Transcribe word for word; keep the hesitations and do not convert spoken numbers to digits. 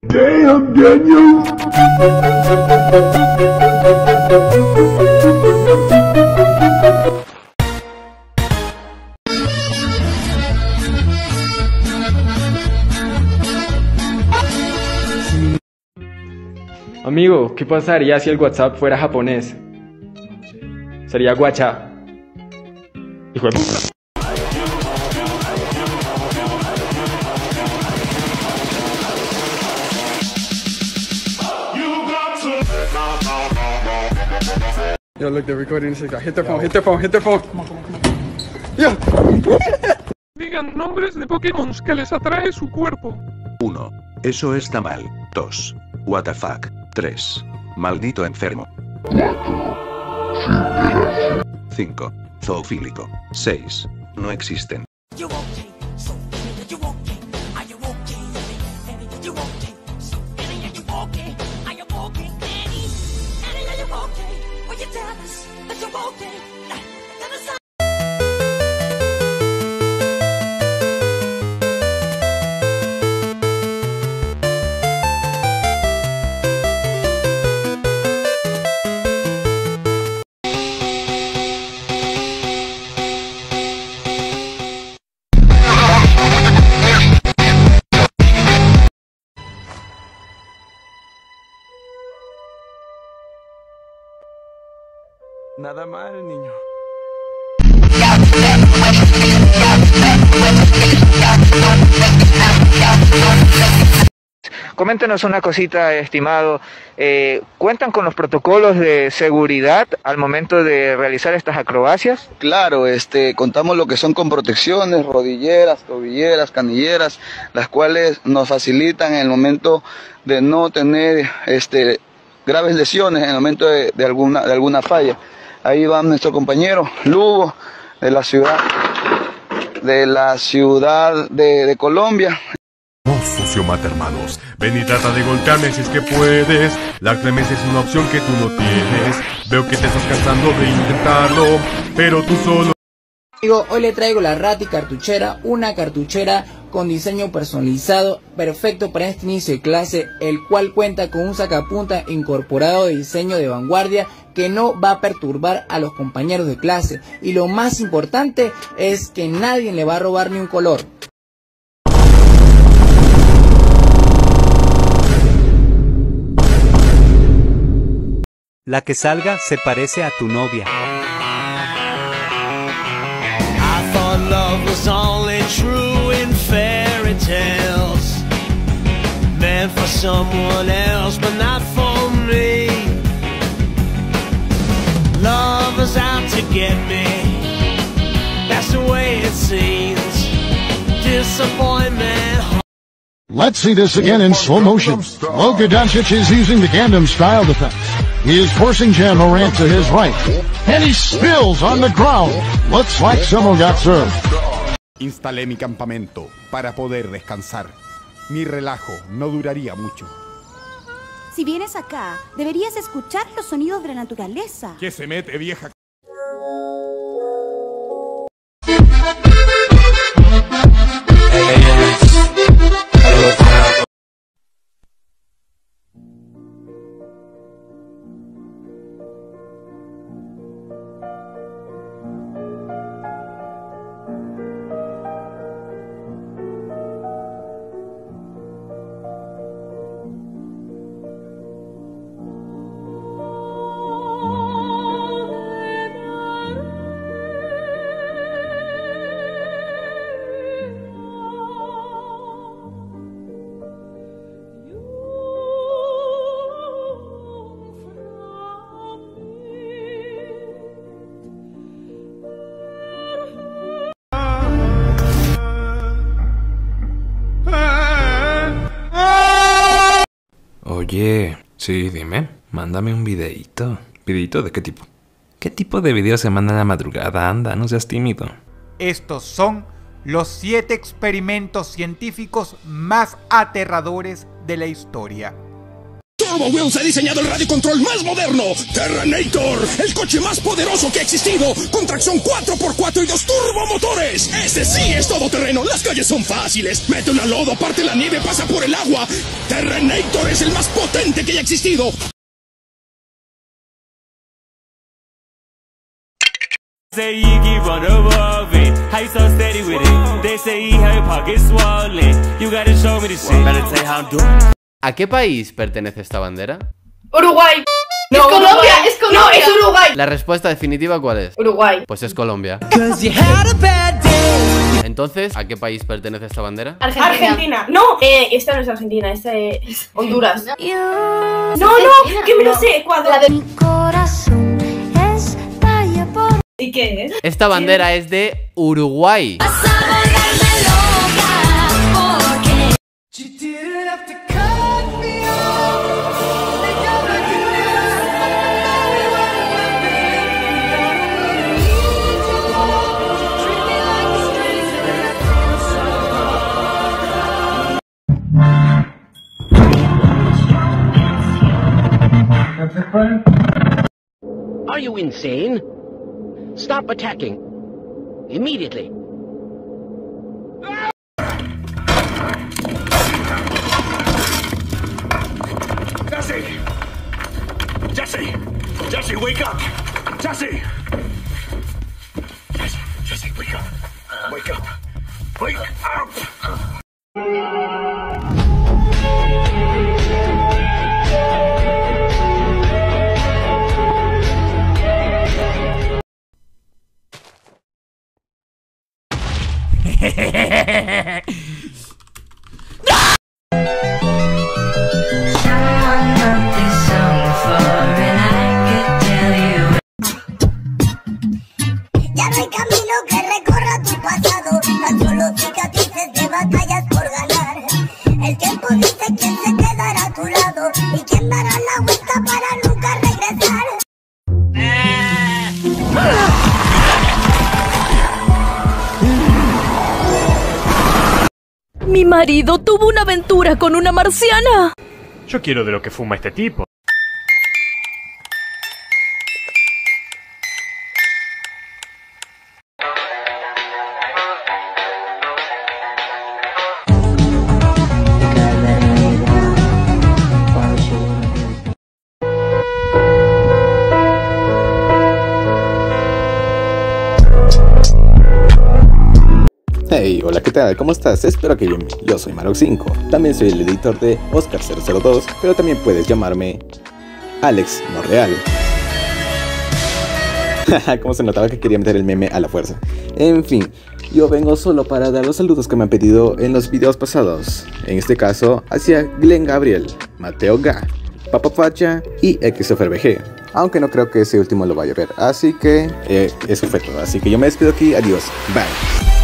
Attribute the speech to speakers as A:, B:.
A: Damn, Daniel.
B: Amigo, ¿qué pasaría si el WhatsApp fuera japonés? Sería guacha. Hijo de puta.
C: Yo, look, they're recording this guy. Hit their phone, hit their phone, hit their phone. Come on, come on, come on. Yeah.
D: Digan nombres de Pokémon que les atrae su cuerpo.
E: uno. Eso está mal. dos. What the fuck. tres. Maldito enfermo. cinco. Zoofílico. seis. No existen.
C: Nada mal, niño.
F: Coméntenos una cosita, estimado. Eh, ¿Cuentan con los protocolos de seguridad al momento de realizar estas acrobacias?
G: Claro, este, contamos lo que son con protecciones, rodilleras, tobilleras, canilleras, las cuales nos facilitan en el momento de no tener este, graves lesiones, en el momento de, de, alguna, de alguna falla. Ahí va nuestro compañero Lugo, de la ciudad, de la ciudad de, de Colombia.
H: Oh, sociómata, hermanos, ven y trata de golpearme si es que puedes. La clemencia es una opción que tú no tienes. Veo que te estás cansando de intentarlo, pero tú solo...
I: Amigo, hoy le traigo la Rati cartuchera, una cartuchera con diseño personalizado, perfecto para este inicio de clase, el cual cuenta con un sacapunta incorporado de diseño de vanguardia que no va a perturbar a los compañeros de clase. Y lo más importante es que nadie le va a robar ni un color.
J: La que salga se parece a tu novia.
K: Love was only true in fairy tales, meant for someone else but not for me. Love is out to get me, that's the way it seems. Disappointment.
L: Let's see this again in slow motion. Luka Doncic is using the Gangnam Style defense. He is forcing Ja Morant to his right, and he spills on the ground. Looks like someone got served.
M: Instalé mi campamento para poder descansar. Mi relajo no duraría mucho.
N: Si vienes acá, deberías escuchar los sonidos de la naturaleza.
M: ¿Qué se mete, vieja?
O: Oye, sí, dime, mándame un videíto. ¿Videíto de qué tipo? ¿Qué tipo de video se manda en la madrugada? Anda, no seas tímido.
P: Estos son los siete experimentos científicos más aterradores de la historia.
A: Turbo Wheels ha diseñado el radio control más moderno, Terranator, el coche más poderoso que ha existido, con tracción cuatro por cuatro y dos turbomotores. Este sí es todoterreno, las calles son fáciles, mete una lodo, parte la nieve, pasa por el agua. Terranator es el más potente que haya existido.
K: Say you keep on evolving, how you so steady with it? They say you have your pockets swollen, you gotta show me the shit. Better tell you how I'm doing.
Q: ¿A qué país pertenece esta bandera?
R: Uruguay. No,
Q: ¡Es
R: Colombia!
Q: Uruguay.
R: ¡Es Colombia! ¡No, es Uruguay!
Q: ¿La respuesta definitiva cuál es?
R: Uruguay.
Q: Pues es Colombia. Entonces, ¿a qué país pertenece esta bandera?
R: Argentina. Argentina. No, eh, esta no es Argentina, esta es Honduras. No, no, que me lo sé, Ecuador. La de mi corazón es talla por... ¿Y qué es?
Q: Esta bandera es de Uruguay.
S: Are you insane? Stop attacking. Immediately.
A: Jesse! Jesse! Jesse, wake up! Jesse! Jesse, Jesse, wake up! Wake up! Wake up!
T: Ya no hay camino que recorra tu pasado, tan solo cicatrices de batallas por ganar. El tiempo dice quién se quedará a tu lado y quién dará la vuelta para nunca regresar.
U: Mi marido tuvo una aventura con una marciana.
V: Yo quiero de lo que fuma este tipo.
W: Hey, hola, ¿qué tal? ¿Cómo estás? Espero que bien. Yo soy Marox cinco. También soy el editor de Oscar cero cero dos, pero también puedes llamarme Alex Monreal. Como se notaba que quería meter el meme a la fuerza. En fin, yo vengo solo para dar los saludos que me han pedido en los videos pasados. En este caso, hacia Glenn Gabriel, Mateo Ga, Papa Facha y X F R B G. Aunque no creo que ese último lo vaya a ver. Así que, eh, eso fue todo. Así que yo me despido aquí. Adiós. Bye.